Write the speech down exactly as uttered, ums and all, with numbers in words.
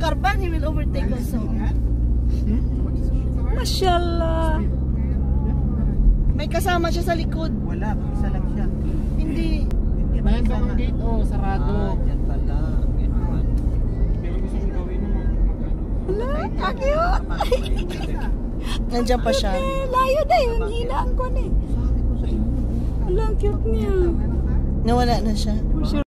Arban, he will overtake also. Mashallah. May kasama siya sa likod. Wala, isa lang siya. Hindi. Bayan ba ang gate o sarado? Ah, dyan pala. Pero gusto kong gawin naman. Wala, ang cute. Nandiyan pa siya. Eh, layo na yun. Hinaan ko na eh. Wala, ang cute niya. Nawala na siya.